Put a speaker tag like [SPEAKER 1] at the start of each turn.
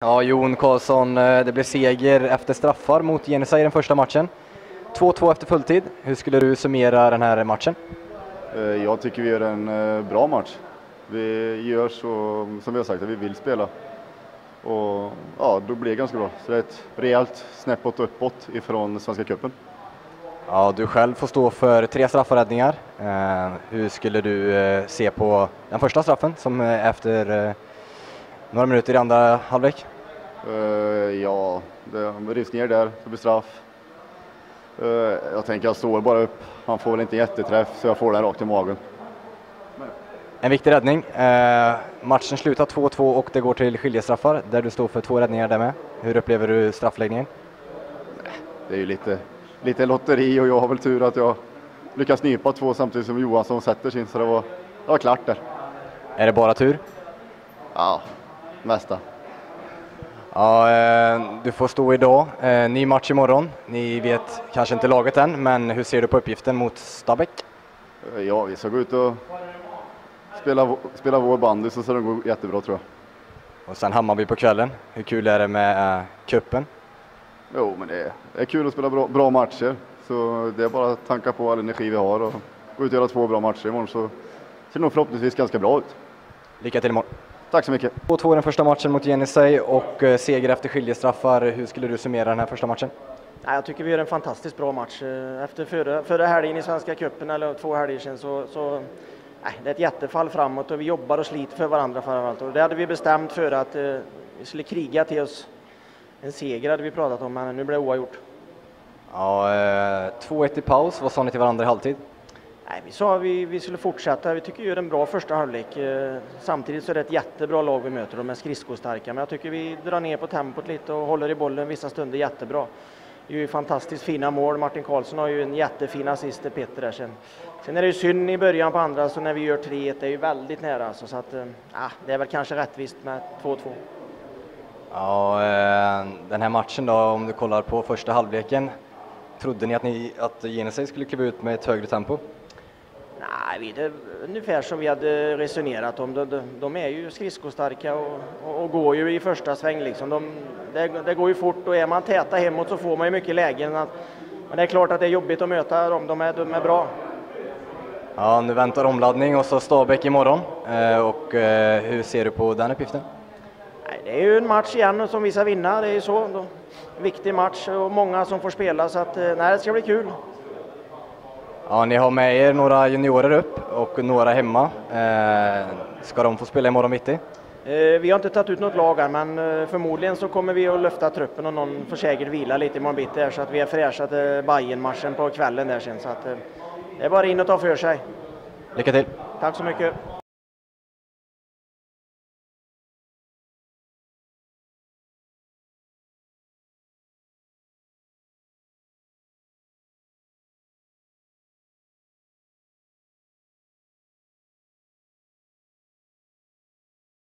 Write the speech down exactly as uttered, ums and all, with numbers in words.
[SPEAKER 1] Ja, Jon Karlsson, det blev seger efter straffar mot Jenisej i den första matchen. två två efter fulltid. Hur skulle du summera den här matchen?
[SPEAKER 2] Jag tycker vi gör en bra match. Vi gör så som vi har sagt att vi vill spela. Och ja, då blir det ganska bra. Så det är ett rejält snäppåt uppåt ifrån Svenska cupen.
[SPEAKER 1] Ja, du själv får stå för tre straffräddningar. Eh, hur skulle du eh, se på den första straffen som eh, efter eh, några minuter i andra halvlek?
[SPEAKER 2] Uh, ja, det rivs ner där, det blir straff. Uh, jag tänker jag står bara upp. Han får väl inte jätteträff så jag får den rakt i magen.
[SPEAKER 1] En viktig räddning. Eh, matchen slutar två två och det går till skiljestraffar där du står för två räddningar där med. Hur upplever du straffläggningen?
[SPEAKER 2] Det är ju lite, lite lotteri och jag har väl tur att jag lyckas nypa två samtidigt som Johansson sätter sin, så det var, det var klart där.
[SPEAKER 1] Är det bara tur?
[SPEAKER 2] Ja, mesta.
[SPEAKER 1] Ja, eh, du får stå idag. Eh, ny match imorgon. Ni vet kanske inte laget än, men hur ser du på uppgiften mot Stabæk?
[SPEAKER 2] Ja, vi ska gå ut och spela, spela vår bandy så ska det gå jättebra tror jag.
[SPEAKER 1] Och sen Hammarby på kvällen. Hur kul är det med eh, kuppen?
[SPEAKER 2] Jo, men det är, det är kul att spela bra, bra matcher. Så det är bara att tanka på all energi vi har och gå ut och göra två bra matcher imorgon, så ser det nog förhoppningsvis ganska bra ut.
[SPEAKER 1] Lycka till imorgon.
[SPEAKER 2] Tack så mycket.
[SPEAKER 1] två två den första matchen mot Jenisej och eh, seger efter skiljestraffar. Hur skulle du summera den här första matchen?
[SPEAKER 3] Ja, jag tycker vi gör en fantastiskt bra match. Efter förra, förra helgen i Svenska cupen, eller två helger sedan, så, så nej, det är ett jättefall framåt och vi jobbar och sliter för varandra framförallt. Och det hade vi bestämt för att eh, vi skulle kriga till oss. En seger hade vi pratat om, men nu blev det oavgjort.
[SPEAKER 1] Ja, eh, två ett i paus. Vad sa ni till varandra i halvtid?
[SPEAKER 3] Nej, vi sa att vi, vi skulle fortsätta. Vi tycker vi gör en bra första halvlek. Eh, samtidigt så är det ett jättebra lag vi möter. De är skridskostarka. Men jag tycker vi drar ner på tempot lite och håller i bollen vissa stunder jättebra. Det är ju fantastiskt fina mål. Martin Karlsson har ju en jättefin assist till Peter där sen. Sen är det ju synd i början på andra, så när vi gör tre ett, det är ju väldigt nära. Alltså, så att, eh, det är väl kanske rättvist med två två.
[SPEAKER 1] Ja, eh, den här matchen då, om du kollar på första halvleken. Trodde ni att, ni, att Jenisej skulle kliva ut med ett högre tempo?
[SPEAKER 3] Nej, det är ungefär som vi hade resonerat om. De, de, de är ju skridskostarka och, och, och går ju i första sväng. Liksom. De, det, det går ju fort, och är man täta hemåt så får man ju mycket lägen. Att, men det är klart att det är jobbigt att möta dem. De är, de är bra.
[SPEAKER 1] Ja, nu väntar omladdning och så Stabæk imorgon. Eh, och eh, hur ser du på den uppgiften?
[SPEAKER 3] Nej, det är ju en match igen som vi ska vinna. Det är ju så. En viktig match och många som får spela. Så att, nej, det ska bli kul.
[SPEAKER 1] Ja, ni har med er några juniorer upp och några hemma. Eh, ska de få spela imorgon mitt i?
[SPEAKER 3] Eh, vi har inte tagit ut något lag här, men eh, förmodligen så kommer vi att lyfta truppen och någon får säkert vila lite imorgon bitti där, så att vi är fräscha till Bayern-matchen på kvällen där sen. Så att, eh, det är bara in och ta för sig.
[SPEAKER 1] Lycka till!
[SPEAKER 3] Tack så mycket!